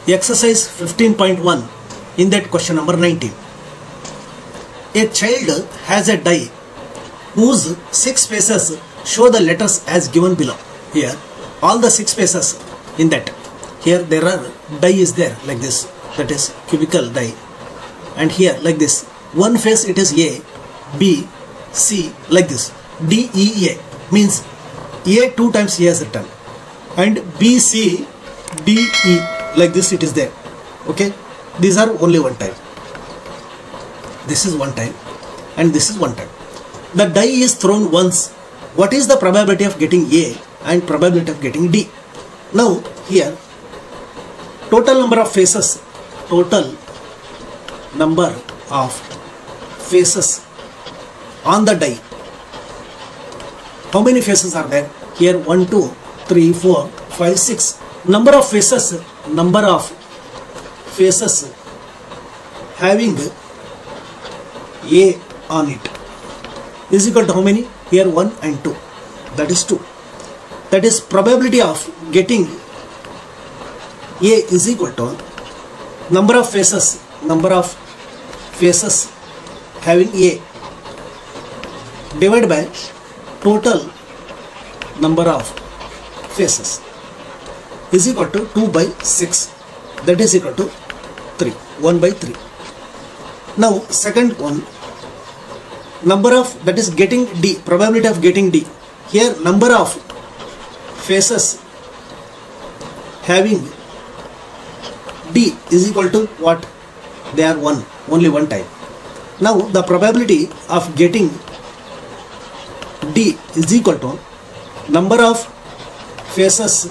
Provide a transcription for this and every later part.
Exercise 15.1 in that question number 19. A child has a die whose 6 faces show the letters as given below. Here all the 6 faces in that. Here there are die is there like this, that is cubical die, and here like this one face it is A, B, C like this. D, E, A means A 2 times A is written, and B, C, D, E like this it is there. Okay, these are only one time. This is one time and this is one time. The die is thrown once. What is the probability of getting A and probability of getting D? Now here total number of faces, total number of faces on the die. How many faces are there? Here 1, 2, 3, 4, 5, 6. Number of faces having A on it is equal to how many? Here 1 and 2, that is 2. That is probability of getting A is equal to number of faces having A divided by total number of faces is equal to 2 by 6, that is equal to 3, 1 by 3. Now second one, number of, that is getting D, probability of getting D. Here number of faces having D is equal to what? They are 1, only one time. Now the probability of getting D is equal to number of faces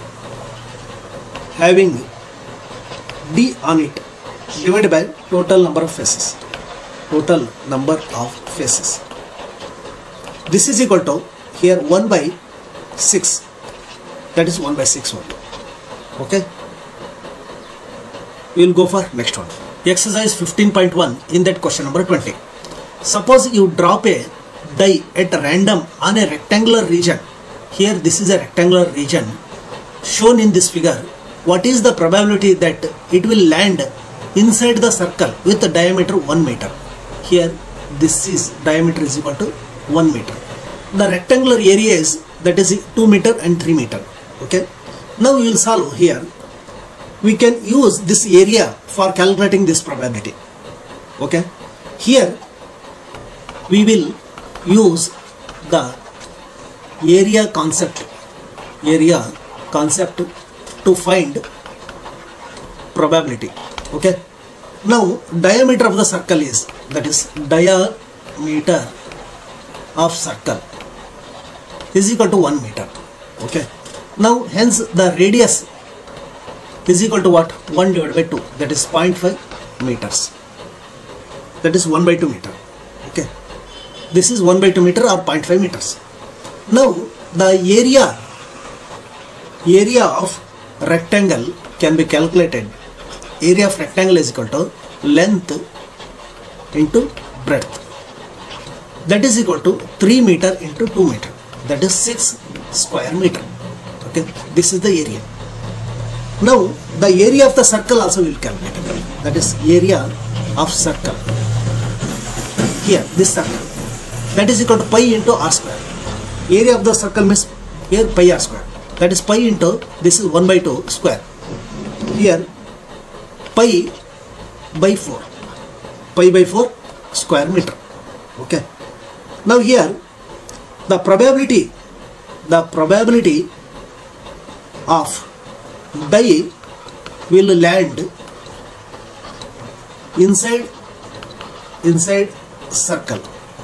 having D on it divided by total number of faces. Total number of faces. This is equal to here 1 by 6. That is 1 by 6 only. Okay. We will go for next one. Exercise 15.1 in that question number 20. Suppose you drop a die at random on a rectangular region. Here this is a rectangular region shown in this figure. What is the probability that it will land inside the circle with a diameter 1 meter? Here this is diameter is equal to 1 meter. The rectangular area is, that is 2 meter and 3 meter. Okay. Now we will solve here. We can use this area for calculating this probability. Okay. Here we will use the area concept to find probability. Okay. Now diameter of the circle is, that is diameter of circle is equal to 1 meter. Okay. Now hence the radius is equal to what? 1 divided by 2, that is 0.5 meters. That is 1 by 2 meter. Okay. This is 1 by 2 meter or 0.5 meters. Now the area of rectangle can be calculated. Area of rectangle is equal to length into breadth. That is equal to 3 meter into 2 meter. That is 6 square meter. Okay. This is the area. Now the area of the circle also will calculate. That is area of circle. Here this circle, that is equal to pi into r square. Area of the circle means here pi r square. That is pi into, this is 1 by 2 square. Here pi by 4. Pi by 4 square meter. Okay. Now here the probability of die will land inside circle.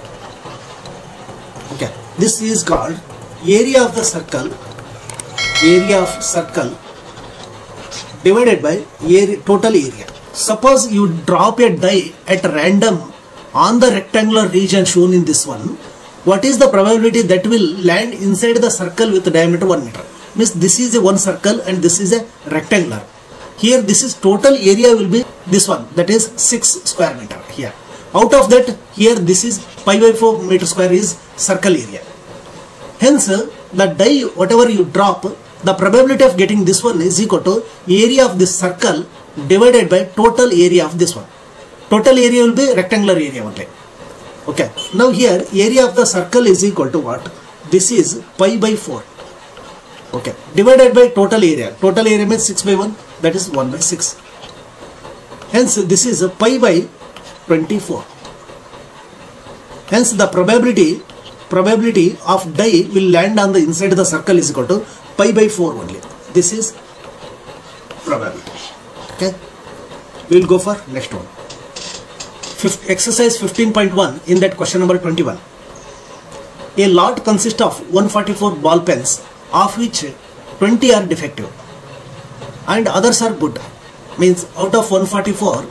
Okay. This is called area of the circle. Area of circle divided by area, total area. Suppose you drop a die at random on the rectangular region shown in this one. What is the probability that will land inside the circle with diameter 1 meter? Means this is a one circle and this is a rectangular. Here this is total area will be this one, that is 6 square meter here. Out of that, here this is pi by 4 meter square is circle area. Hence the die whatever you drop, the probability of getting this one is equal to area of this circle divided by total area of this one. Total area will be rectangular area only. Okay. Now here area of the circle is equal to what? This is pi by 4. Okay. Divided by total area. Total area means 6 by 1. That is 1 by 6. Hence this is pi by 24. Hence the probability of die will land on the inside the circle is equal to pi by 4 only. This is probability. Okay. We will go for next one. Exercise 15.1 in that question number 21. A lot consists of 144 ball pens, of which 20 are defective and others are good. Means out of 144,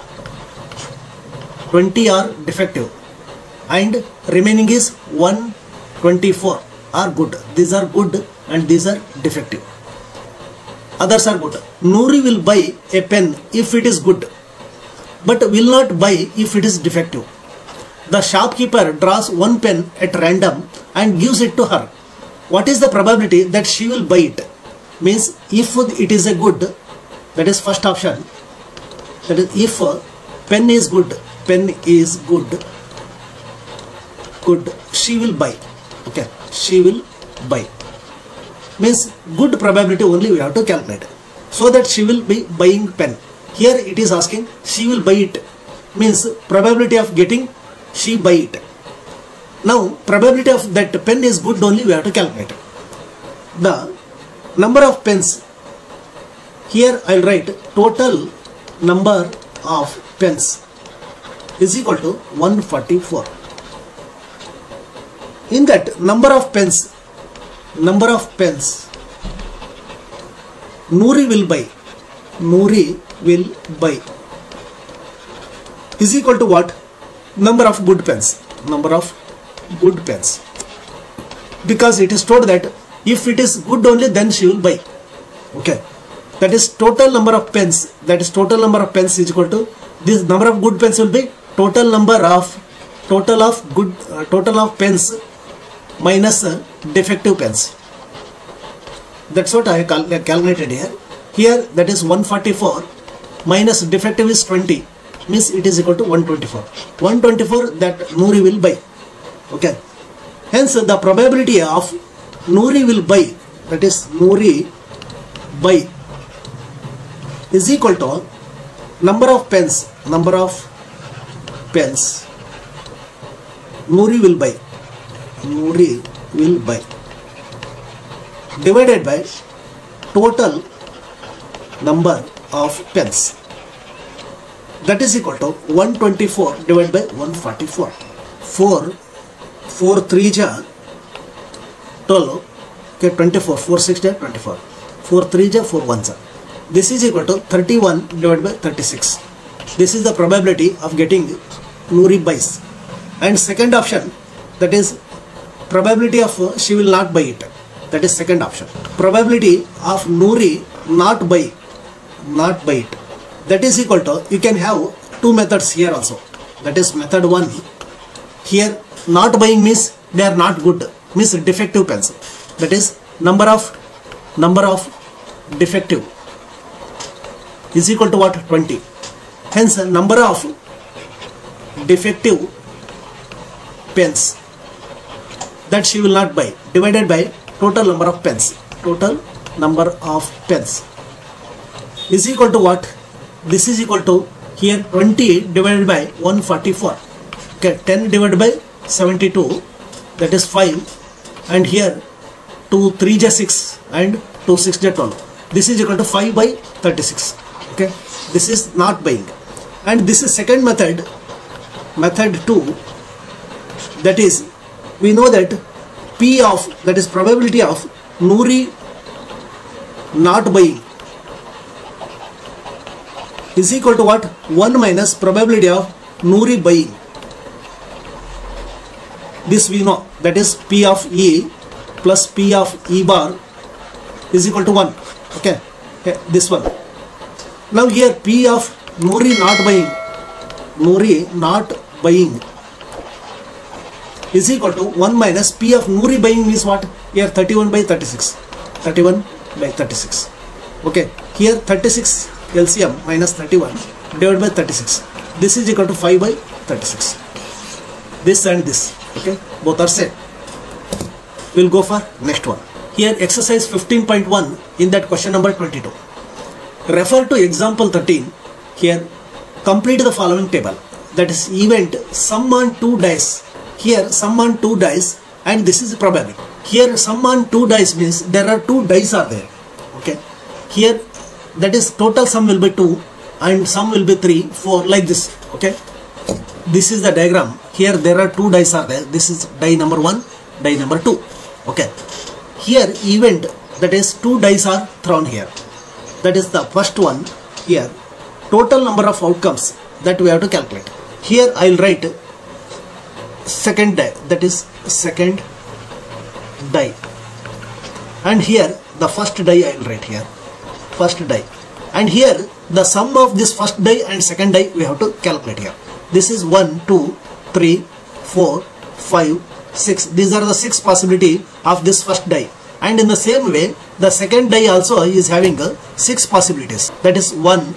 20 are defective and remaining is 124 are good. These are good and these are defective. Others are good. Noori will buy a pen if it is good, but will not buy if it is defective. The shopkeeper draws one pen at random and gives it to her. What is the probability that she will buy it? Means if it is a good, that is first option. That is if pen is good, she will buy. Okay, she will buy. Means good probability only we have to calculate, so that she will be buying pen. Here it is asking she will buy it, means probability of getting she buy it. Now probability of that pen is good only we have to calculate. The number of pens, here I will write total number of pens is equal to 144. In that number of pens, Noori will buy is equal to what? Number of good pens. Because it is told that if it is good only then she will buy. Okay. That is total number of pens. Is equal to this number of good pens will be total of pens minus defective pens. That's what I calculated here. Here that is 144 minus defective is 20, means it is equal to 124. 124 that Noori will buy. Okay. Hence the probability of Noori will buy, that is Noori buy, is equal to number of pens Noori will buy divided by total number of pens, that is equal to 124 divided by 144. 4 3 ja 12, okay, 24, 4 6 ja 24, 4 3 ja 4 1 ja. This is equal to 31 divided by 36. This is the probability of getting Noori buys. And second option, that is probability of she will not buy it. That is second option. Probability of Noori not buy it. That is equal to, you can have two methods here also. That is method 1. Here not buying means they are not good, means defective pens. That is number of defective is equal to what? 20. Hence number of defective pens that she will not buy divided by total number of pens. Is equal to what? This is equal to here 20 divided by 144. Okay, 10 divided by 72, that is 5, and here 2 3 ja 6 and 2 6 ja 12. This is equal to 5 by 36. Okay, this is not buying. And this is second method, method 2. That is, we know that P of, that is probability of Noori not buying, is equal to what? 1 minus probability of Noori buying. This we know, that is P of E plus P of E bar is equal to 1. Okay, this one. Now here P of Noori not buying is equal to 1 minus P of Noori buying means what? Here 31 by 36. 31 by 36. Okay, here 36 LCM minus 31 divided by 36. This is equal to 5 by 36. This and this. Okay, both are same. We'll go for next one. Here exercise 15.1 in that question number 22. Refer to example 13. Here complete the following table. That is event sum on 2 dice. Here sum on 2 dice and this is probability. Here sum on 2 dice means there are 2 dice are there. Okay. Here that is total sum will be 2 and sum will be 3, 4 like this. Okay. This is the diagram. Here there are 2 dice are there. This is die number 1, die number 2. Okay. Here event, that is 2 dice are thrown here. That is the first one. Here total number of outcomes that we have to calculate. Here I will write second die, that is second die, and here the first die I will write here first die, and here the sum of this first die and second die we have to calculate here. This is 1, 2, 3, 4, 5, 6. These are the 6 possibility of this first die, and in the same way the second die also is having 6 possibilities. That is 1,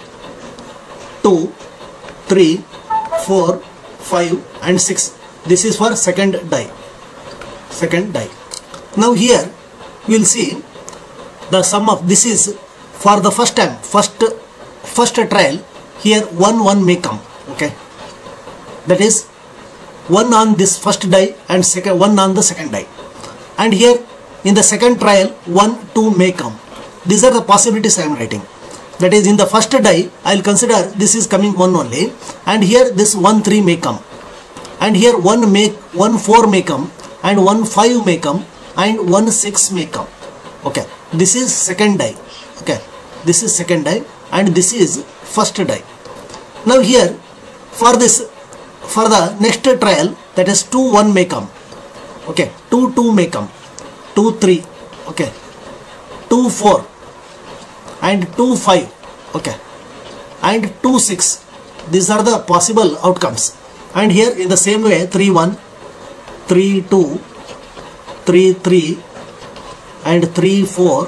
2, 3, 4, 5 and 6. This is for second die. Second die. Now here we will see the sum of this is for the first time, first trial. Here 1, 1 may come. Okay. That is 1 on this first die and second 1 on the second die. And here in the second trial 1, 2 may come. These are the possibilities I am writing. That is in the first die I will consider this is coming 1 only, and here this 1, 3 may come, and here 1, 4 may come, and 1, 5 may come, and 1, 6 may come. Okay, this is second die. Okay, this is second die and this is first die. Now here for this, for the next trial, that is 2, 1 may come. Okay, 2, 2 may come, 2, 3. Okay, 2, 4 and 2, 5. Okay, and 2, 6. These are the possible outcomes. And here in the same way 3, 1, 3, 2, 3, 3 and 3, 4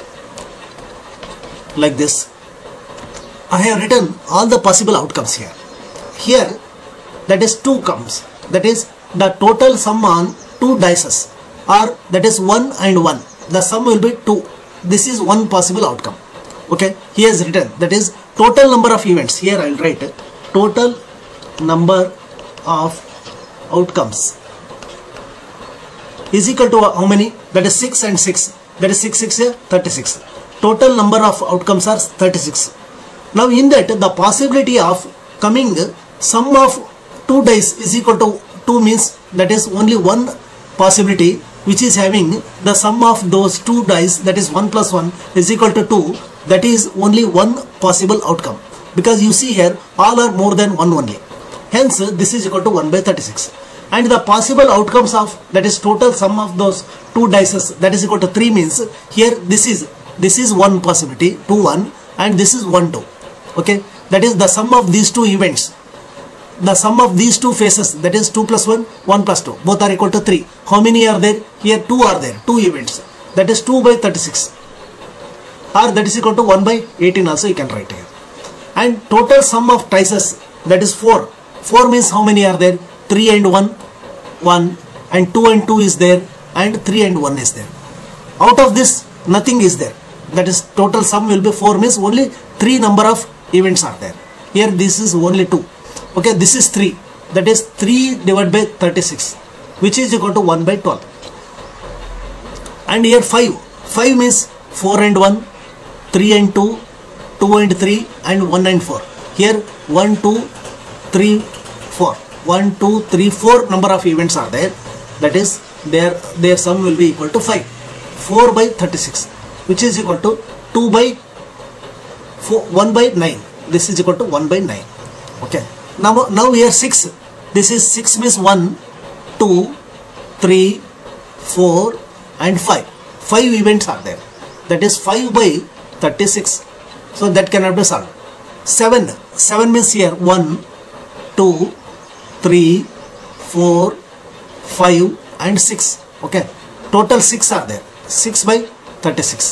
like this. I have written all the possible outcomes here. Here that is 2 comes. That is the total sum on 2 dices, or that is 1 and 1. The sum will be 2. This is one possible outcome. Okay, he has written that is total number of events. Here I will write total number of outcomes is equal to how many? That is 6 and 6. That is 6, 6, 36. Total number of outcomes are 36. Now in that the possibility of coming sum of 2 dice is equal to 2 means that is only one possibility which is having the sum of those 2 dice, that is 1 plus 1 is equal to 2. That is only one possible outcome, because you see here all are more than 1 only. Hence this is equal to 1 by 36. And the possible outcomes of, that is total sum of those 2 dices, that is equal to 3 means here this is one possibility, 2, 1, and this is 1, 2. Okay, that is the sum of these 2 events. The sum of these 2 phases, that is 2 plus 1, 1 plus 2, both are equal to 3. How many are there? Here 2 are there, 2 events. That is 2 by 36. Or that is equal to 1 by 18 also you can write here. And total sum of dices, that is 4. 4 means how many are there? 3 and 1, 1, and 2 and 2 is there, and 3 and 1 is there. Out of this nothing is there. That is total sum will be 4 means only 3 number of events are there. Here this is only 2. Okay, this is 3. That is 3 divided by 36, which is equal to 1 by 12. And here 5. 5 means 4 and 1, 3 and 2, 2 and 3, and 1 and 4. Here 1, 2, 3, 4. 1, 2, 3, 4 number of events are there. That is their sum will be equal to 5. 4 by 36, which is equal to 2 by 4, 1 by 9. This is equal to 1 by 9. Okay. Now here 6. This is 6 means 1, 2, 3, 4 and 5. 5 events are there. That is 5 by 36. So that cannot be solved. 7. 7 means here 1, 2, 3, 4, 5 and 6. Okay. Total 6 are there. 6 by 36.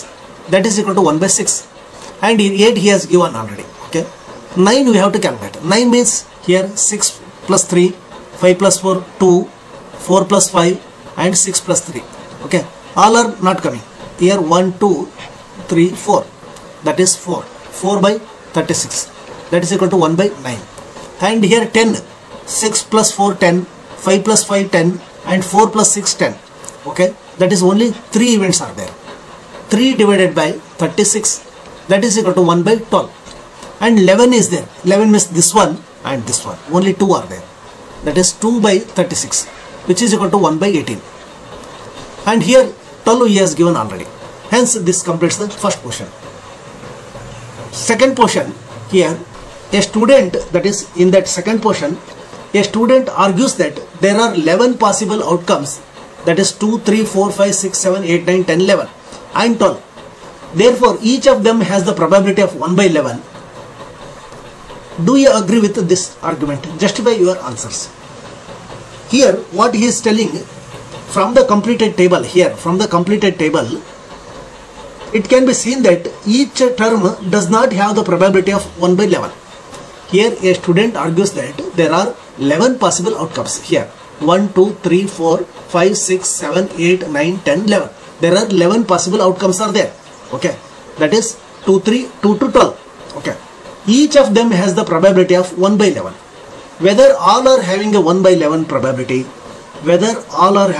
that is equal to 1 by 6, and 8 he has given already. Okay, 9 we have to calculate. 9 means here 6 plus 3, 5 plus 4, 2, 4 plus 5 and 6 plus 3. Okay, all are not coming. Here 1, 2, 3, 4, that is 4. 4 by 36, that is equal to 1 by 9. And here 10, 6 plus 4, 10, 5 plus 5, 10 and 4 plus 6, 10. Okay, that is only 3 events are there. 3 divided by 36, that is equal to 1 by 12. And 11 is there. 11 means this one and this one. Only 2 are there. That is 2 by 36, which is equal to 1 by 18. And here 12 he has given already. Hence this completes the first portion. Second portion, here a student, that is in that second portion, a student argues that there are 11 possible outcomes, that is 2, 3, 4, 5, 6, 7, 8, 9, 10, 11 and 12. Therefore each of them has the probability of 1 by 11. Do you agree with this argument? Justify your answers. Here what he is telling, from the completed table, here from the completed table, it can be seen that each term does not have the probability of 1 by 11. Here a student argues that there are 11 possible outcomes. Here 1, 2, 3, 4, 5, 6, 7, 8, 9, 10, 11. There are 11 possible outcomes are there. Okay, that is 2, 3, 2 to 12. Okay, each of them has the probability of 1 by 11. Whether all are having a 1 by 11 probability, whether all are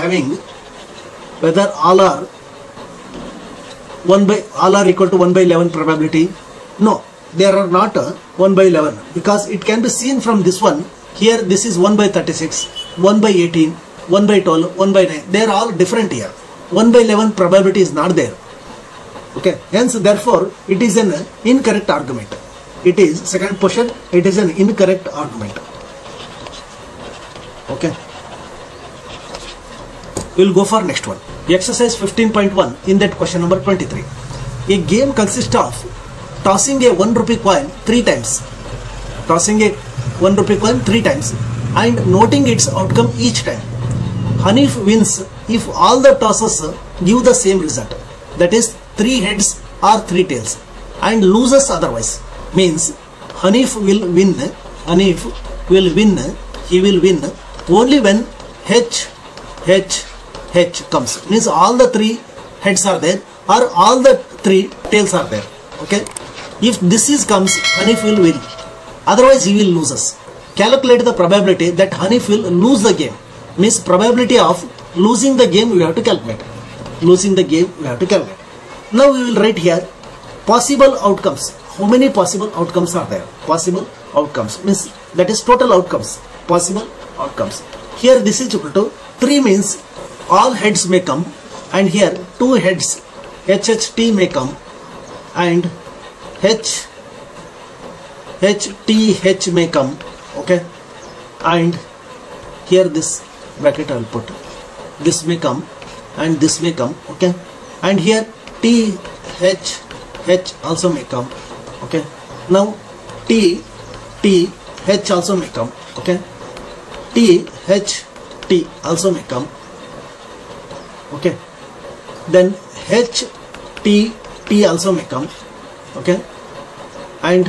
equal to 1 by 11 probability, no, they are not 1 by 11, because it can be seen from this one. Here this is 1 by 36, 1 by 18, 1 by 12, 1 by 9. They are all different here. 1 by 11 probability is not there. Okay, hence therefore it is an incorrect argument. It is second portion, it is an incorrect argument. Okay, we will go for next one. Exercise 15.1, in that question number 23. A game consists of tossing a 1 rupee coin 3 times. Tossing a 1 rupee coin 3 times and noting its outcome each time. Hanif wins if all the tosses give the same result, that is 3 heads or 3 tails, and loses otherwise. Means Hanif will win, he will win only when H comes. Means all the 3 heads are there or all the 3 tails are there. Okay, if this is comes, Hanif will win, otherwise he will loses. Calculate the probability that Hanif will lose the game. Means probability of losing the game we have to calculate. Now we will write here possible outcomes. How many possible outcomes are there? Possible outcomes means that is total outcomes. Possible outcomes. Here this is equal to 3 means all heads may come, and here 2 heads HHT may come and HTH may come. Okay, and here this bracket I will put, this may come and this may come. Okay, and here TH also may come. Okay, now TH also may come. Okay, THT also may come. Okay, then HTT also may come. Okay, and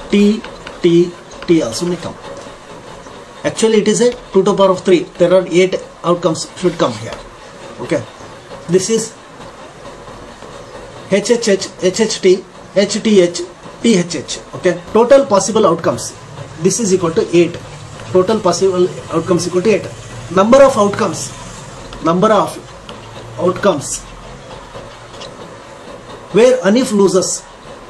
TTT also may come. Actually it is a 2 to the power of 3. There are 8 outcomes should come here. Okay, this is HHH, HHT, HTH, THH. Okay, total possible outcomes, this is equal to 8. Total possible outcomes equal to 8. Number of outcomes where Hanif loses,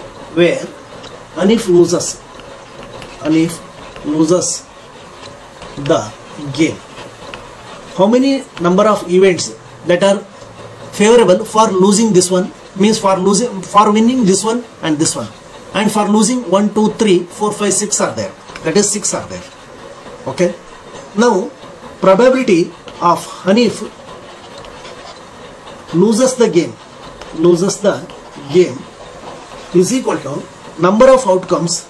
Hanif loses the game. How many number of events that are favorable for losing this one, means for winning this one and this one, and for losing 1, 2, 3, 4, 5, 6 are there, that is 6 are there. Okay, now probability of Hanif loses the game is equal to number of outcomes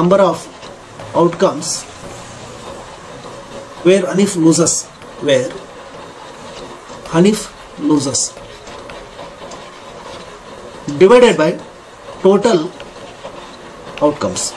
where Hanif loses divided by total outcomes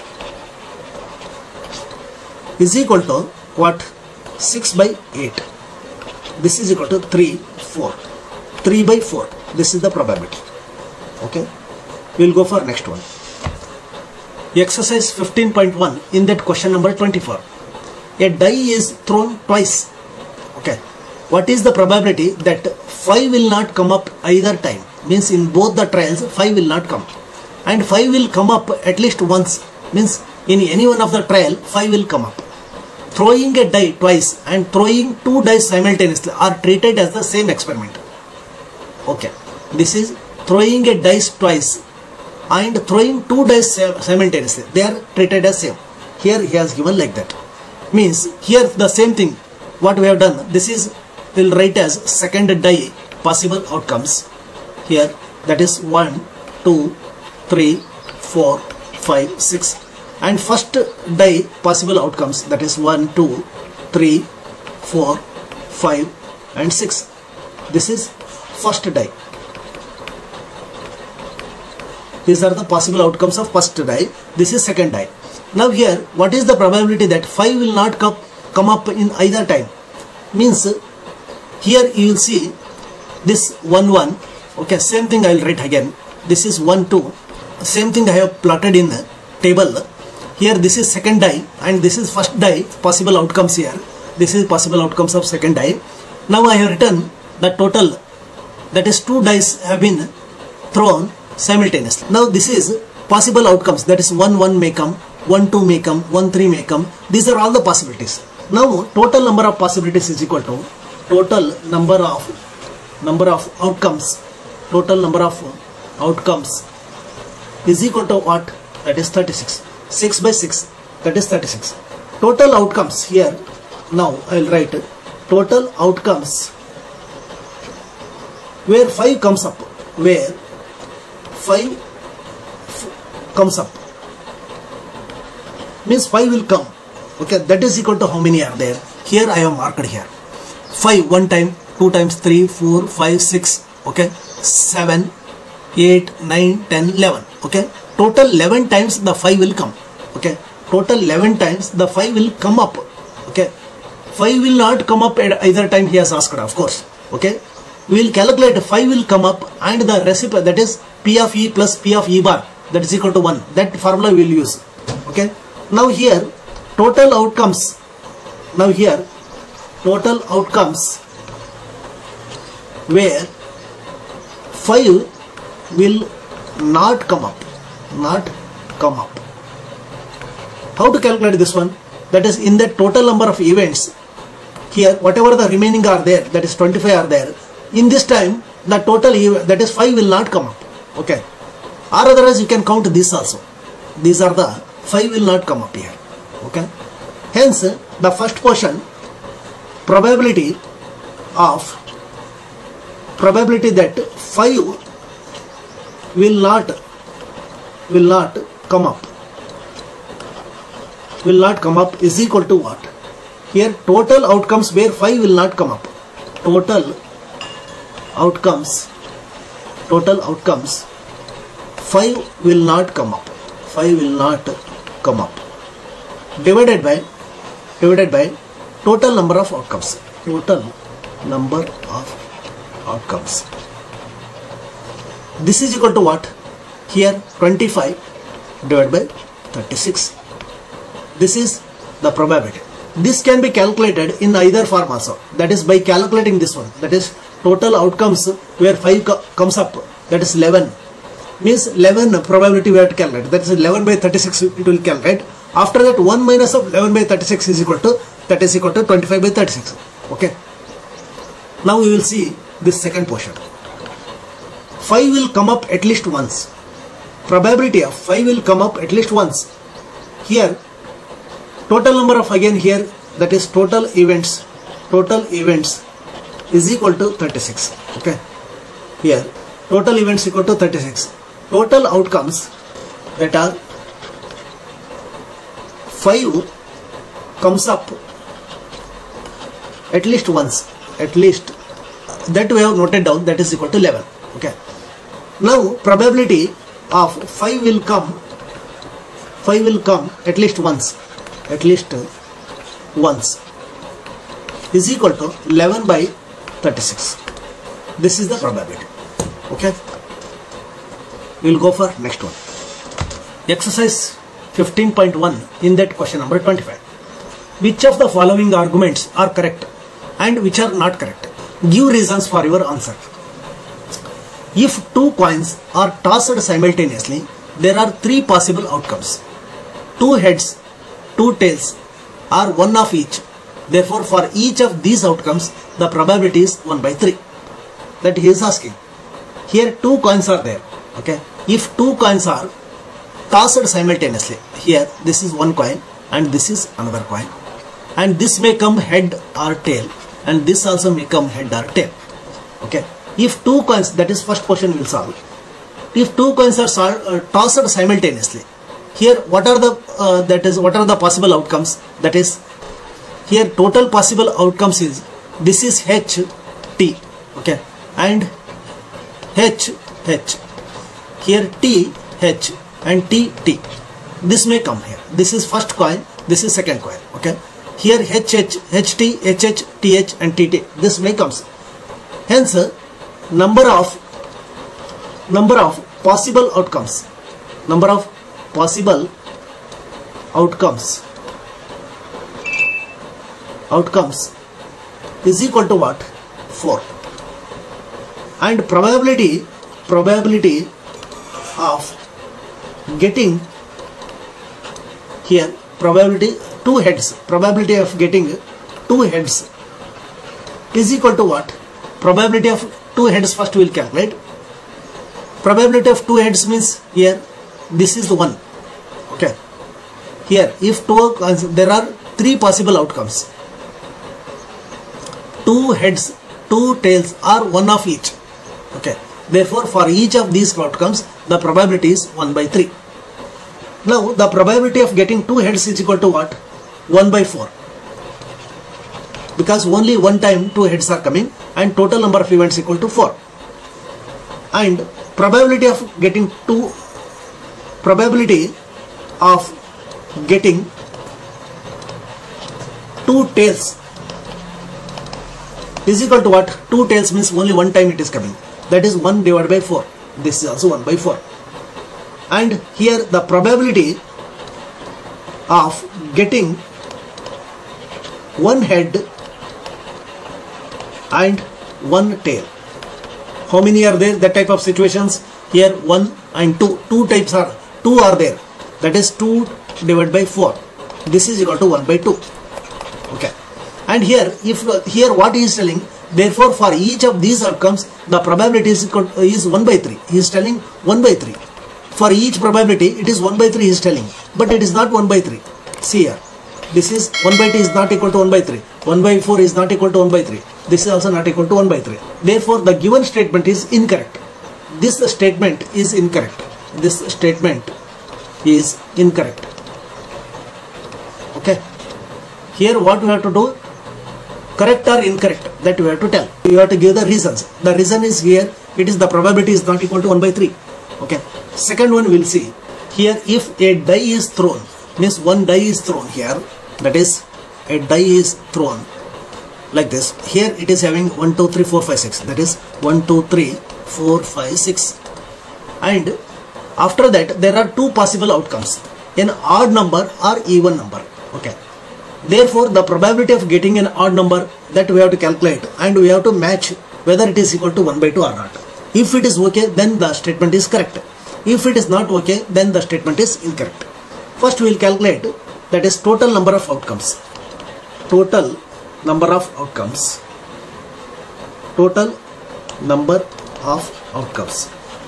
is equal to what? 6 by 8. This is equal to 3, 4. 3 by 4. This is the probability. Okay. We'll go for next one. Exercise 15.1. In that question number 24. A die is thrown twice. Okay. What is the probability that 5 will not come up either time? Means in both the trials 5 will not come. And 5 will come up at least once. Means in any one of the trial 5 will come up. Throwing a die twice and throwing 2 dice simultaneously are treated as the same experiment. Okay. This is throwing a dice twice and throwing 2 dice simultaneously. They are treated as same. Here he has given like that. Means here the same thing. What we have done, this is, we'll write as second die possible outcomes. Here that is 1, 2, 3, 4, 5, 6. And first die possible outcomes, that is 1, 2, 3, 4, 5 and 6. This is first die. These are the possible outcomes of first die. This is second die. Now here, what is the probability that 5 will not come up in either time? Means here you will see this 1, 1. Okay, same thing I will write again. This is 1, 2. Same thing I have plotted in the table. Here this is second die and this is first die possible outcomes here. This is possible outcomes of second die. Now I have written the total, that is 2 dice have been thrown simultaneously. Now this is possible outcomes, that is 1, 1 may come, 1, 2 may come, 1, 3 may come. These are all the possibilities. Now total number of possibilities is equal to total number of outcomes. Total number of outcomes is equal to what? That is 36. 6 by 6, that is 36. Total outcomes here, now I will write total outcomes where 5 comes up, where 5 comes up, means 5 will come. Okay, that is equal to how many are there? Here I have marked here. 5 1 time, 2 times, 3, 4, 5, 6, okay, 7, 8, 9, 10, 11, okay. Total 11 times the 5 will come. Okay. Total 11 times the 5 will come up. Okay. 5 will not come up at either time, he has asked, of course. Okay. We will calculate 5 will come up and the reciprocal, that is P of E plus P of E bar, that is equal to 1. That formula we will use. Okay. Now here total outcomes. Now here total outcomes where 5 will not come up. Not come up. How to calculate this one? That is in the total number of events. Here whatever the remaining are there, that is 25 are there. In this time the total event, that is 5 will not come up. Okay. Or otherwise you can count this also. These are the 5 will not come up here. Okay. Hence the first portion, probability that 5 will not come up is equal to what? Here total outcomes where 5 will not come up. Total outcomes 5 will not come up. 5 will not come up. Divided by total number of outcomes. Total number of outcomes. This is equal to what? Here 25 divided by 36. This is the probability. This can be calculated in either form also. That is by calculating this one. That is total outcomes where 5 comes up. That is 11. Means 11 probability we have to calculate. That is 11 by 36 it will calculate. After that 1 minus of 11 by 36 is equal to, that is equal to 25 by 36. Okay. Now we will see this second portion. 5 will come up at least once. Probability of 5 will come up at least once. Here total number of, again here, that is total events is equal to 36. Okay. Here total events equal to 36. Total outcomes that are 5 comes up at least once. At least that we have noted down, that is equal to 11. Okay. Now probability of 5 will come at least once is equal to 11 by 36. This is the probability. Okay, we will go for next one. Exercise 15.1. in that question number 25. Which of the following arguments are correct and which are not correct? Give reasons for your answer. If two coins are tossed simultaneously, there are three possible outcomes. Two heads, two tails, or one of each. Therefore, for each of these outcomes, the probability is 1 by 3. That he is asking. Here two coins are there. Okay. If two coins are tossed simultaneously, here this is one coin and this is another coin, and this may come head or tail, and this also may come head or tail. Okay. If two coins, that is first question we will solve. If two coins are tossed simultaneously, here what are the possible outcomes? That is, here total possible outcomes is, this is H T, okay, and H H. Here T H and T T. This may come here. This is first coin. This is second coin. Okay. Here H H H T H H T H and T T. This may comes. Hence, number of possible outcomes. Number of possible outcomes is equal to what? 4. And probability of getting here, probability of getting two heads is equal to what? Probability of two heads first we will calculate. Probability of two heads means here this is the 1. Okay. Here if there are three possible outcomes. Two heads, two tails, or one of each. Okay. Therefore, for each of these outcomes, the probability is 1 by 3. Now, the probability of getting two heads is equal to what? 1 by 4. Because only one time two heads are coming, and total number of events equal to 4. And probability of getting two tails is equal to what? Two tails means only one time it is coming. That is 1 divided by 4. This is also 1 by 4. And here the probability of getting one head and one tail. How many are there? That type of situations. Here 1 and 2. Two are there. That is 2 divided by 4. This is equal to 1 by 2. Okay. And here, here what he is telling, therefore for each of these outcomes, the probability is 1 by 3. He is telling 1 by 3. For each probability, it is 1 by 3 he is telling. But it is not 1 by 3. See here. This is 1 by 2 is not equal to 1 by 3. 1 by 4 is not equal to 1 by 3. This is also not equal to 1 by 3. Therefore, the given statement is incorrect. This statement is incorrect. This statement is incorrect. Okay. Here what we have to do? Correct or incorrect, that we have to tell. You have to give the reasons. The reason is here, it is the probability is not equal to 1 by 3. Okay. Second one we will see. Here if a die is thrown, means one die is thrown here, that is a die is thrown like this. Here it is having 1, 2, 3, 4, 5, 6. That is 1, 2, 3, 4, 5, 6. And after that there are two possible outcomes. An odd number or even number. Okay. Therefore, the probability of getting an odd number, that we have to calculate, and we have to match whether it is equal to 1 by 2 or not. If it is okay, then the statement is correct. If it is not okay, then the statement is incorrect. First we will calculate, that is total number of outcomes. Total number of outcomes. Total number of outcomes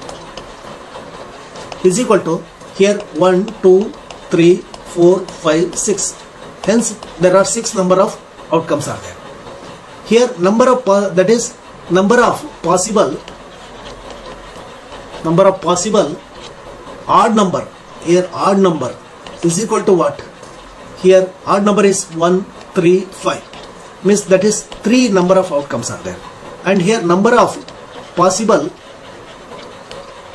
is equal to, here 1, 2, 3, 4, 5, 6. Hence, there are 6 number of outcomes are there. Here, number of possible odd number. Here, odd number is equal to what? Here, odd number is 1, 3, 5. Means that is 3 number of outcomes are there. And here, number of possible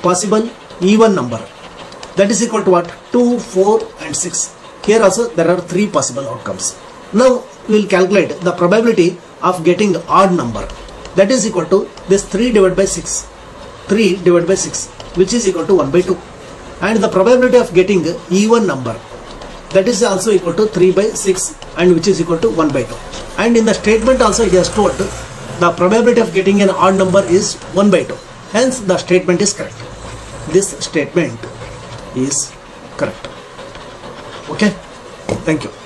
possible even number. That is equal to what? 2, 4 and 6. Here also there are 3 possible outcomes. Now we will calculate the probability of getting odd number. That is equal to this 3 divided by 6. 3 divided by 6, which is equal to 1 by 2. And the probability of getting even number, that is also equal to 3 by 6 and which is equal to 1 by 2. And in the statement also he has told the probability of getting an odd number is 1 by 2. Hence the statement is correct. This statement is correct. Okay. Thank you.